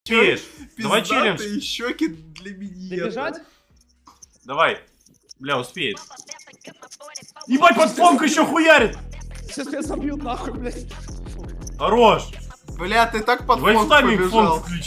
Успеешь. Давай челлендж. Пиздатые щеки для меня. Добежать? Давай. Бля, успеет. Ебать, под фонк еще хуярит. Сейчас меня собьют нахуй, блядь. Хорош. Бля, ты так под Давай фон сюда мне побежал. фон включи.